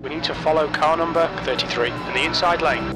We need to follow car number 33 in the inside lane.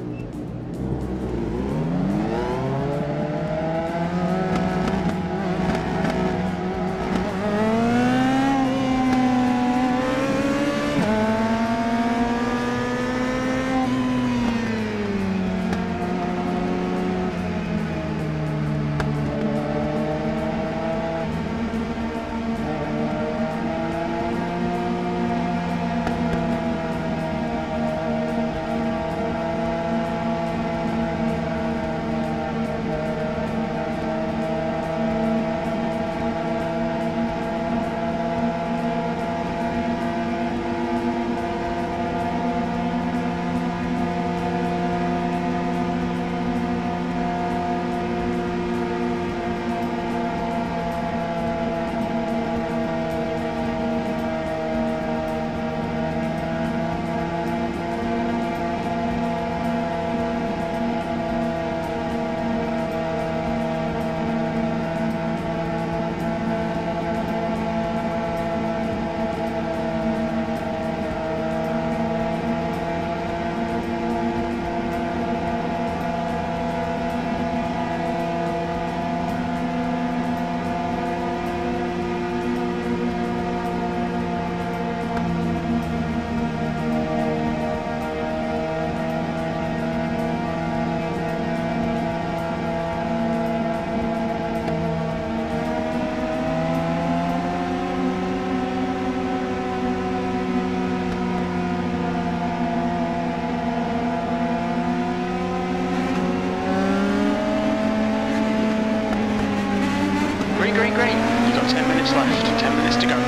Green. You've got 10 minutes left, 10 minutes to go.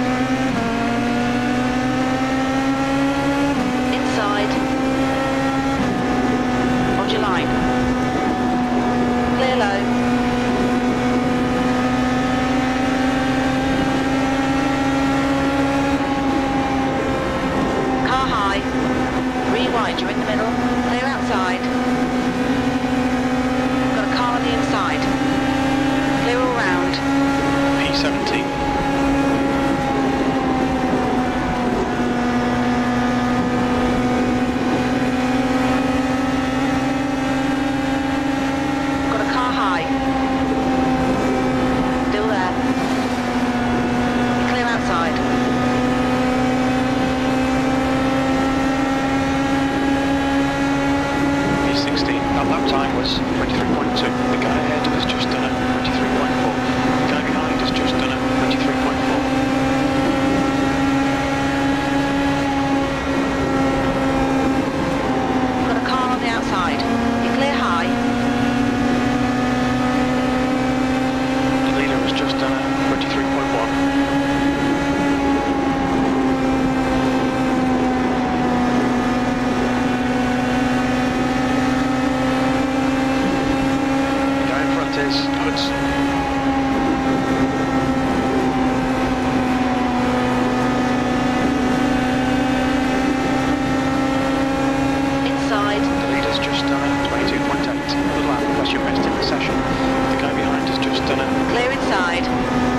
Inside. Hold your line. Clear low. Car high. Rewind, you're in the middle. Clear outside. Got a car on the inside. Clear all round. P17. Got a car high. Still there. Clear outside. P16. That lap time was 23.2. The guy ahead has just done it, 23.4. The guy behind has just done it, 23.4. Got a car on the outside. You clear high. The leader has just done it, 23.1. Is Hudson. Inside. The leader's just done it, 22.8. Good lap, that's your best in the session. The guy behind has just done it. Clear inside.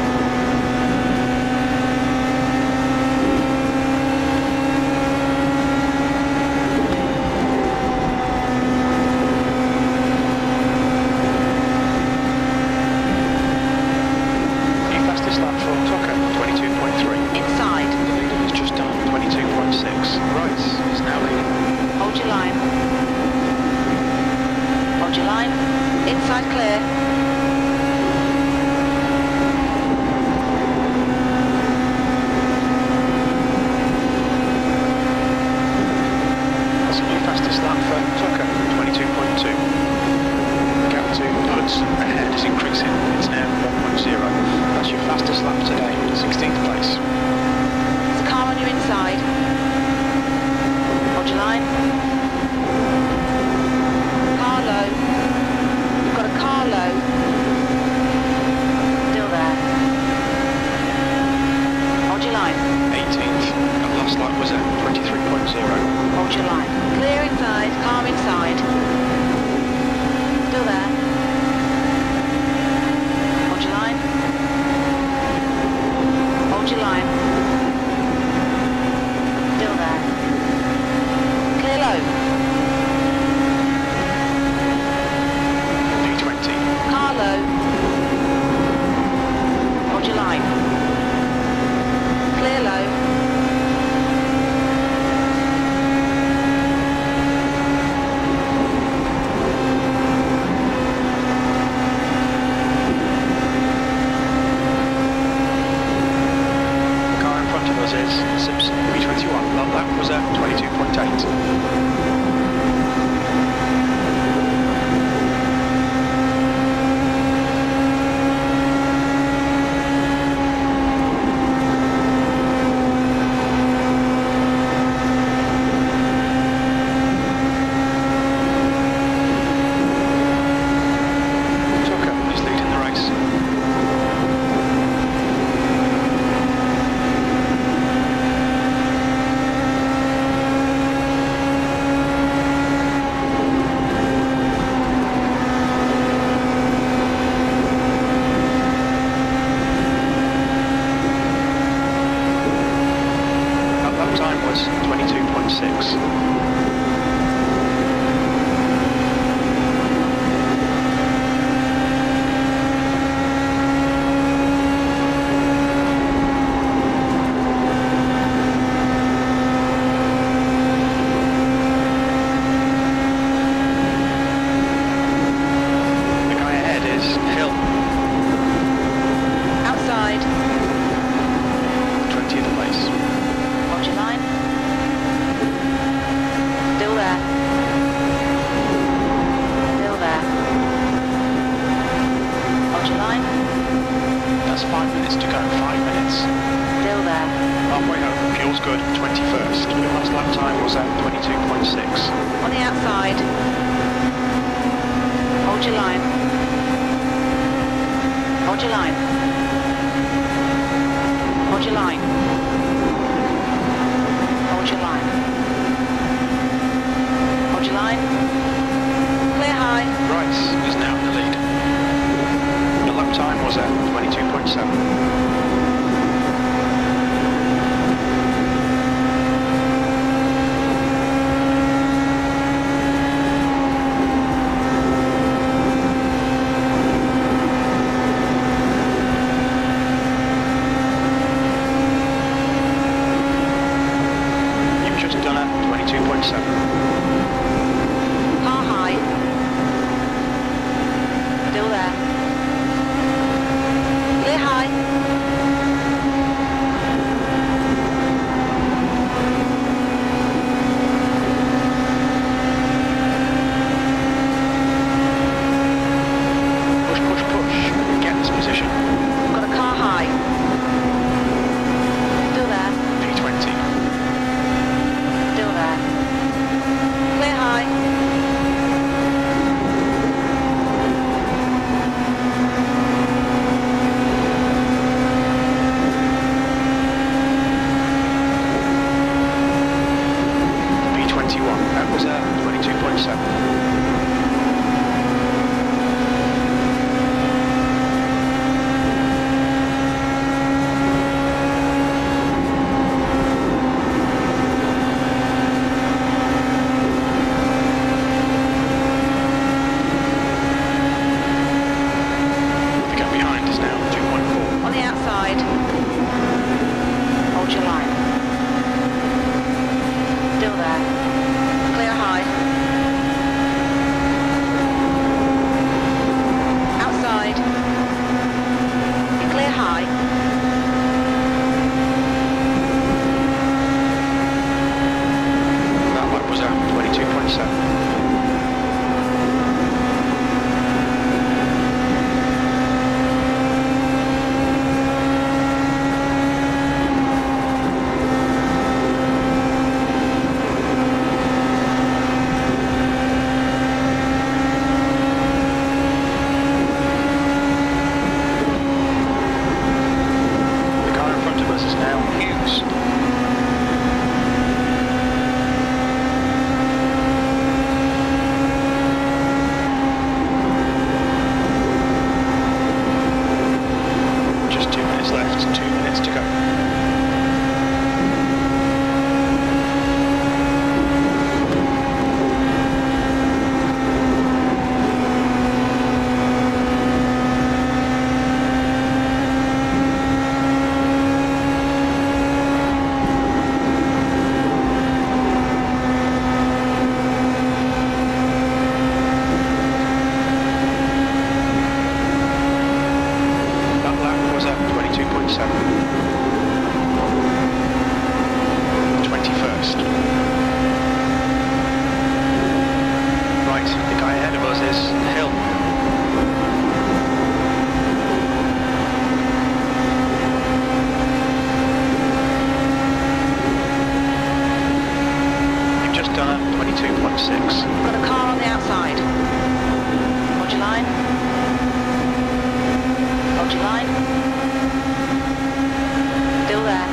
Fastest lap for Tucker, 22.3. Inside. The leader has just done 22.6. Rice is now leading. Hold your line. Hold your line. Inside clear. That's a new fastest lap for Tucker, 22.2. The gap to Hudson ahead is increasing. It's now 1.0. That's your fastest lap today, 16th place. There's a car on your inside. Hold your line. Car low. You've got a car low. Still there. Hold your line. 18th. That last lap was at 23.0. Hold your line. Clear inside. Car inside. Still there. Hold your line. Hold your line. Still there. is Sips B21. Well, that was at 22.8. Time was 22.6. The guy ahead is Hill. Outside. 20th place. Hold your line. Still there. Still there. Hold your line. That's 5 minutes to go. 5 minutes. Still there. Halfway home. Fuel's good. 21st. Your last lap time was at 22.6. On the outside. Hold your line. Hold your line. Hold your line. Hold your line. Hold your line. Clear high. Bryce is now in the lead. The lap time was at 22.7. Done at 22.7. Car high. Still there. Clear high. Push, push, push. Get this position. Got a car high. Still there. P20. Still there. Clear high. P21. That was at 22.7. On the outside. Hold your line. Still there. Clear high. Got a car on the outside. Hold your line. Hold your line. Still there.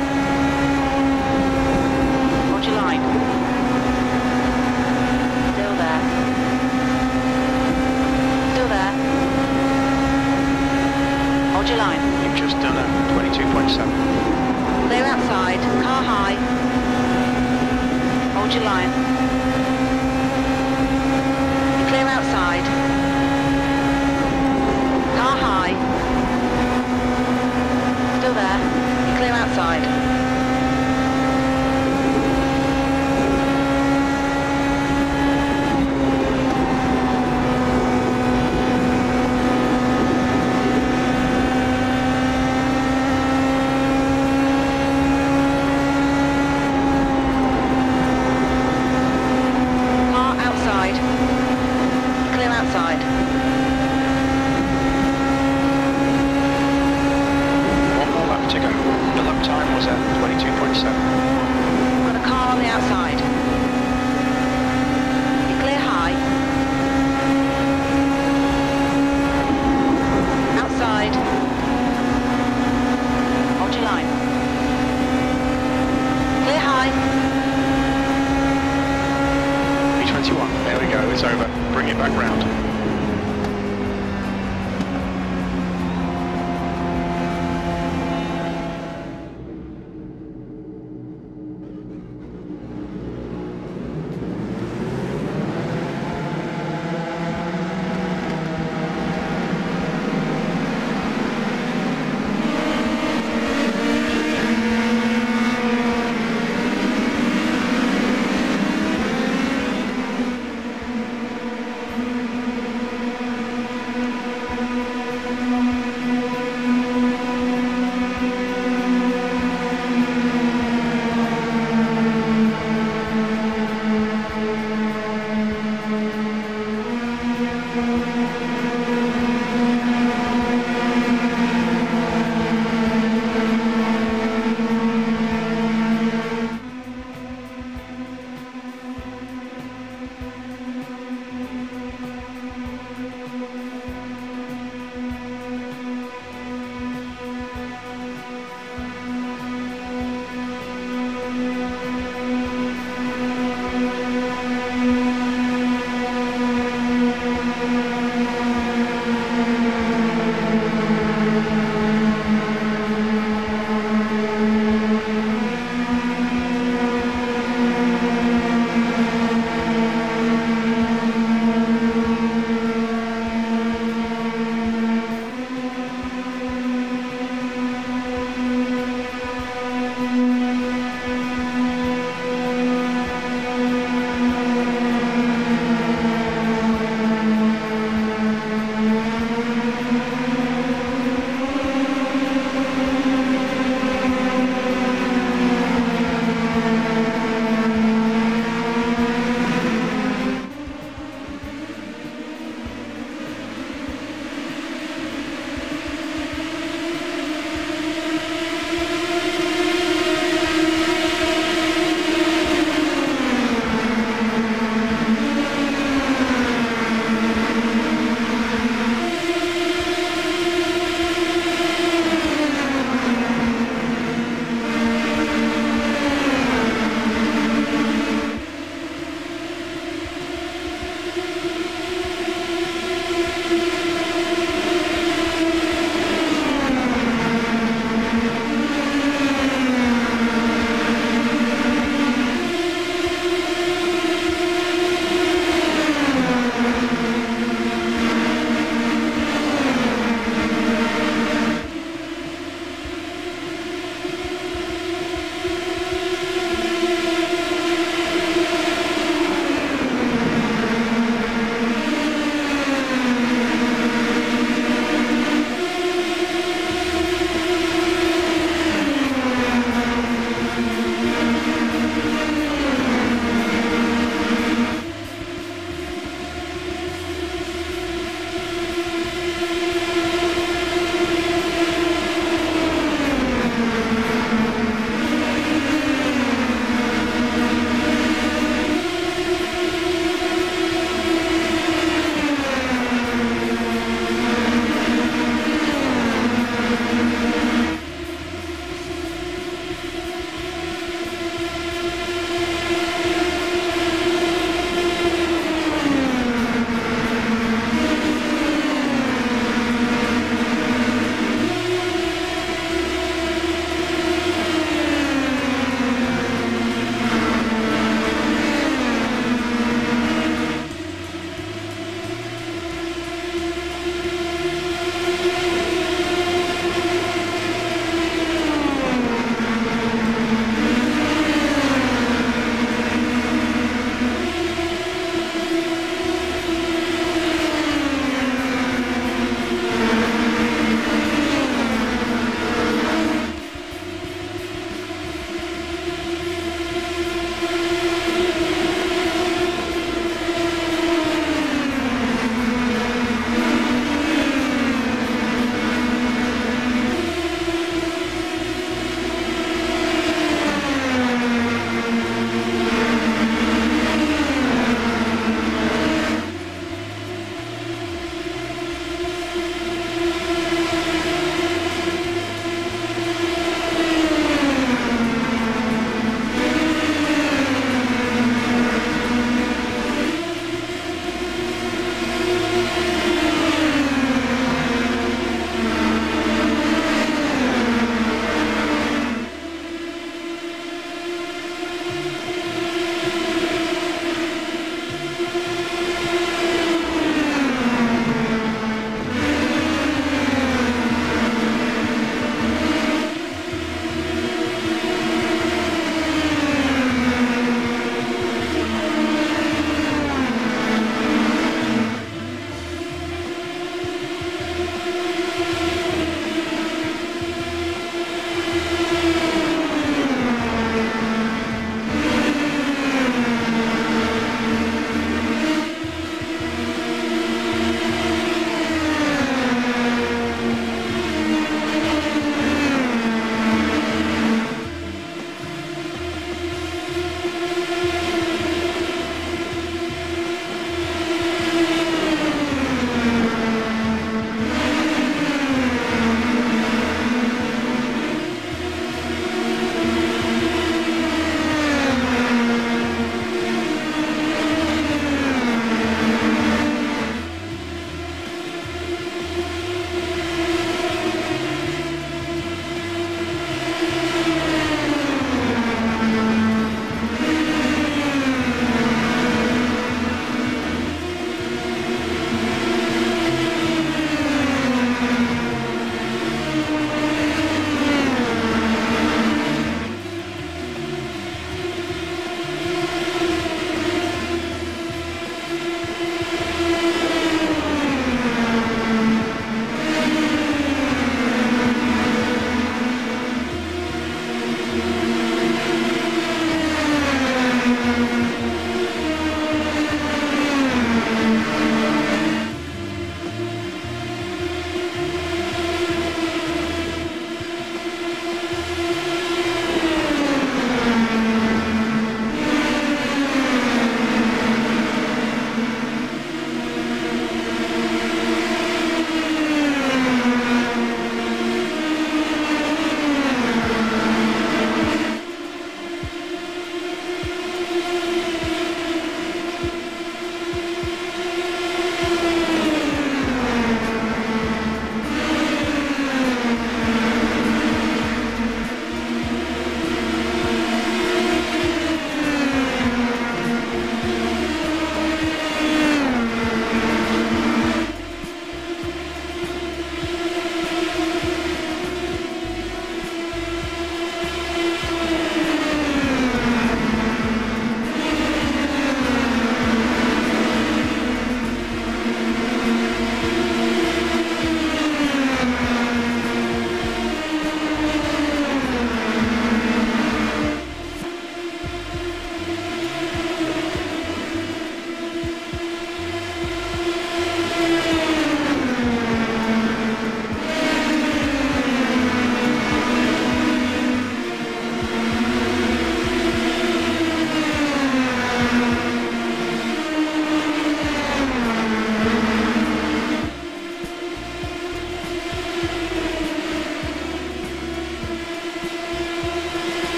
Hold your line. Still there. Still there. Hold your line. You've just done a 22.7. Clear outside. Car high. Hold your line. Clear outside. Car high. Still there. You're clear outside. Car outside. Clear outside. One more lap to go. The lap time was at 22.7. Got a car on the outside. You clear high. Outside. Hold your line. Clear high. B21, there we go, it's over. Bring it back round.